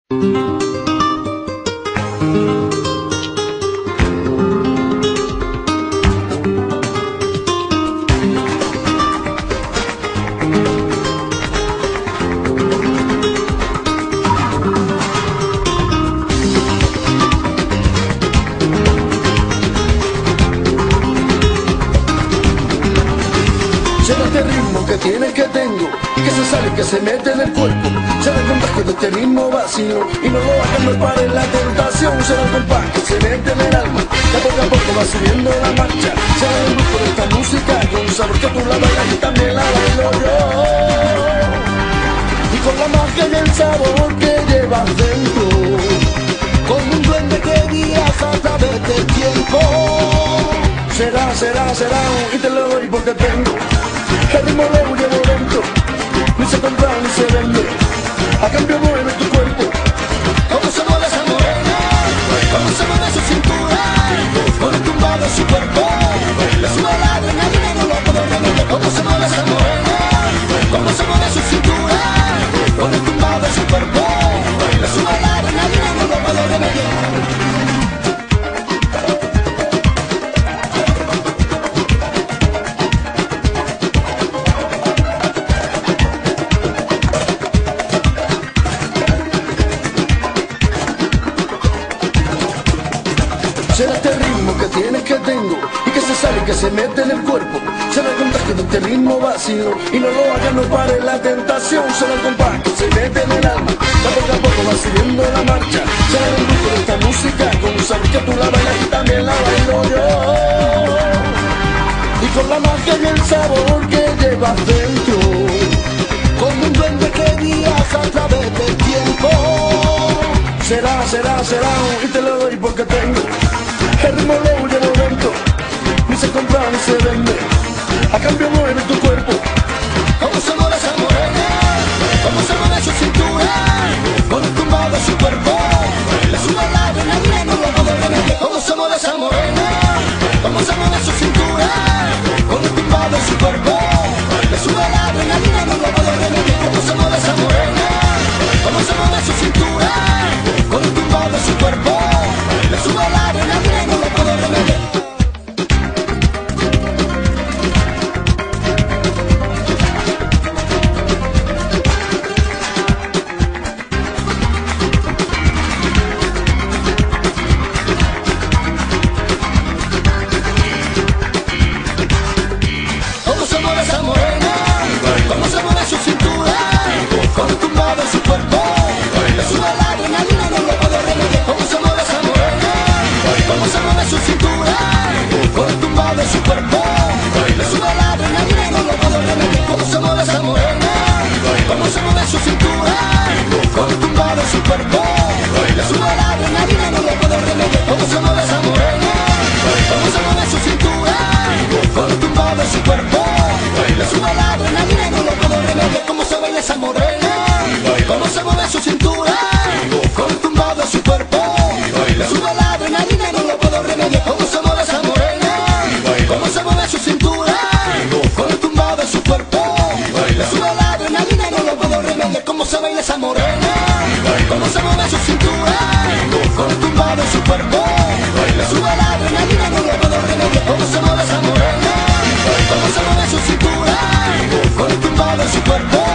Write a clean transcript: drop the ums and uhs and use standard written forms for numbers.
Será este ritmo que tiene, que tengo, que se sale, que se mete en el cuerpo. Será el contagio de este ritmo vacío y no lo hagan, no pare la tentación. Será el compás que se mete en el alma, que poco a poco va subiendo la marcha. Será el grupo de esta música con sabor que tú la bailas y también la bailo yo. Y con la magia y el sabor que llevas dentro, con un duende que guías a través del tiempo. Será, y te lo doy porque tengo el ritmo, lo llevo dentro, ni se compra ni se vende, a cambio mueve tu cuerpo. ¿Cómo se mueve esa morena? ¿Cómo se mueve su cintura? Con el tumbado de su cuerpo, le sube la adrenalina, no lo puedo remediar. ¿Cómo se mueve esa morena? ¿Cómo se mueve su cintura? Con el tumbado de su cuerpo, le sube la adrenalina, no lo puedo remediar. Será este ritmo que tienes, que tengo, y que se sale, que se mete en el cuerpo. Será el contagio de este ritmo vacío y no lo hagas, no pare la tentación. Será el compás que se mete en el alma, que poco a poco va subiendo la marcha. Será el grupo de esta música con sabor que tú la bailas y también la bailo yo. Y con la magia y el sabor que llevas dentro, con un duende que guías a través del tiempo. Será, y te lo doy porque tengo el ritmo, lo llevo dentro, ni se compra ni se vende, a cambio mueve tu cuerpo. ¿Cómo se mueve esa morena? ¿Cómo se mueve su cintura? Con el tumbado de su cuerpo, le sube la adrenalina, no lo puedo remediar. ¿Cómo se mueve esa morena? ¿Cómo se mueve su cintura? Con el tumbado de su cuerpo, le sube la adrenalina, no lo puedo remediar. ¿Cómo se mueve esa morena? ¿Cómo se mueve su cintura? Con el tumbado de su cuerpo, le sube la adrenalina, no lo puedo remediar. ¿Cómo se mueve esa morena? ¿Cómo se mueve su cintura? Con el tumbado de su cuerpo, le sube la adrenalina, no lo puedo remediar. ¿Cómo se mueve esa morena? ¿Cómo se mueve su cintura? Con el tumbado de su cuerpo, le sube la adrenalina, no lo puedo remediar. ¿Cómo se mueve esa morena? ¿Cómo se mueve su cintura? Con el tumbado de su cuerpo, le sube la adrenalina, no lo puedo remediar. ¿Cómo se mueve esa morena? ¿Cómo se mueve su cintura? Con el tumbado de su cuerpo, le sube la adrenalina, no lo puedo remediar. ¿Cómo se baila esa morena? ¿Cómo se mueve su cintura? Con el tumbado de su cuerpo, le sube la adrenalina, no lo puedo remediar. ¿Cómo se mueve esa morena? ¿Cómo se mueve su cintura? Con el tumbado de su cuerpo, le sube la adrenalina, no lo puedo remediar. ¿Cómo se baila esa morena? ¿Cómo se mueve su cintura? Con el tumbado de su cuerpo, le sube la adrenalina, no lo puedo remediar. ¿Cómo se mueve esa morena? ¿Cómo se mueve su cintura? Con el tumbado de su cuerpo,